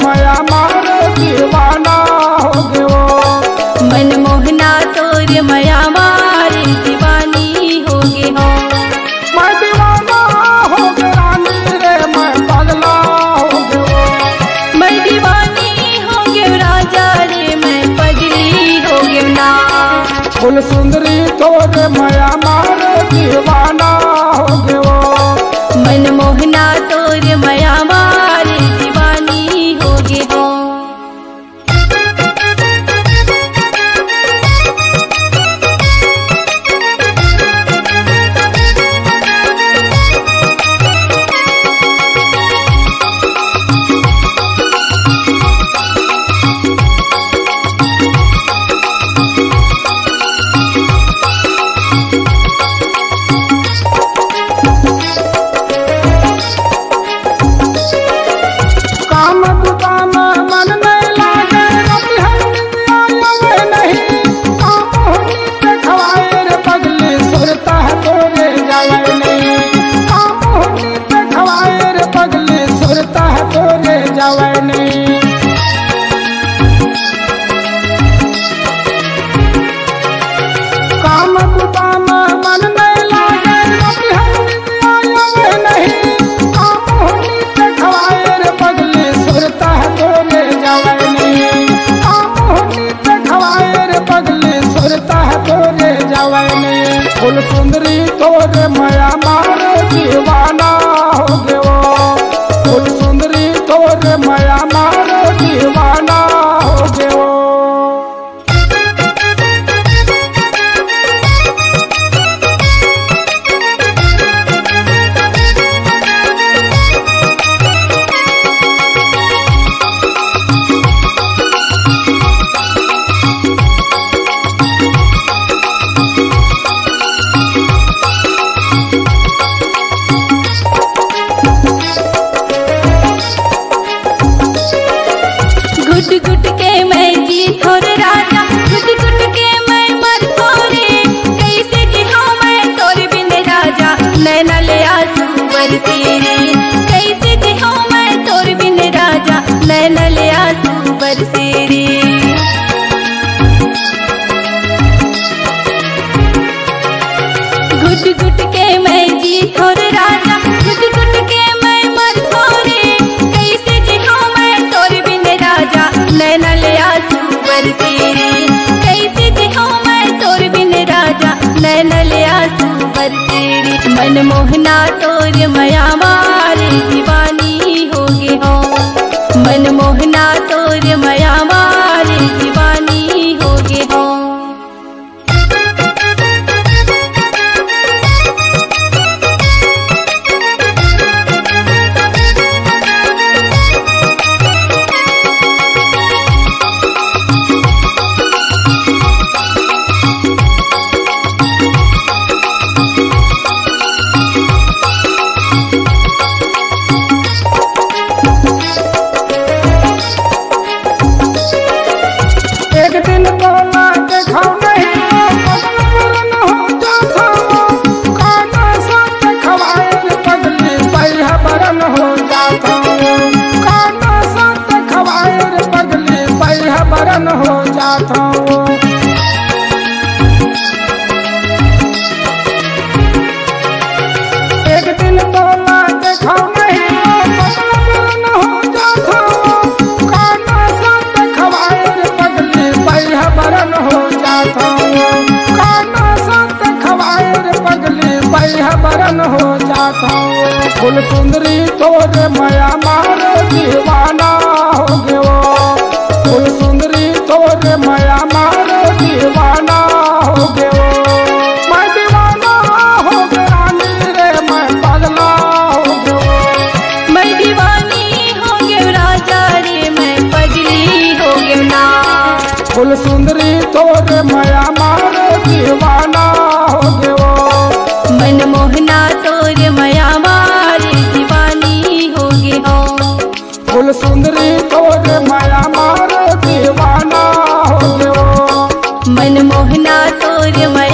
माया मारे दीवाना हो गए वो। मन मोहना तोर माया मारे दीवानी हो गे हो। मैं दीवाना हो गए रानी रे मैं पगला हो गए वो। मैं दीवानी हो गए राजा रे मैं पगली हो गए ना। फुल सुंदरी तोरे माया मारे दीवाना हो गए वो। मन मोहना तोर माया मारे दीवानी हो गे हो। फुल सुंदरी तोरे माया मारे दीवाना हो गए वो। फुल सुंदरी तोरे माया मारे दीवाना हो गए वो। गुट गुट के मैं जी थोर राजा गुट गुट के मैं मर थोरे। कैसे जिहा मैं तोर बिन राजा नैना ले आंसू बरसेरे। कैसे जिहा मैं तोर बिन राजा नैना ले आंसू बरसेरे। गुट गुट के मैं जी थोर राजा गुट गुट के मैं मर थोरे। कैसे जिहा मैं तोर बिन राजा नैना ले आंसू बरसेरे। कैसे जिहा मैं तोर बिन राजा नैना ले आंसू बरसेरे। मन मोहना तोर माया मारे दीवानी हो गे हो। मन मोहना तोर माया मारे दीवानी हो गे हो। एक दिन बोला देखा नहीं पगलन हो जाता खाना साथ खवाए पगली पैहा बरन हो जाता। खाना साथ खवाए पगली पैहा बरन हो जाता। एक दिन बोला देखा नहीं पगलन हो जाता खाना साथ खवाए पगली पैहा बरन हो जाता। खाना साथ खवाए पगली पैहा बरन हो जाता। फुल सुंदरी तोरे माया मारे दीवाना हो गए वो। फुल सुंदरी तोरे माया मारे दीवाना हो गए वो। मैं दीवाना हो गए रानी रे मैं पगला हो गए वो। मैं दीवानी हो गए राजा रे मैं पगली हो गए ना। फुल सुंदरी तोरे माया मारे दीवाना हो गए वो। मन मोहना तोर माया मारे दीवानी हो गे हो। फुल सुंदरी तोरे माया मारे दीवाना हो गए वो। मन मोहना तोर माया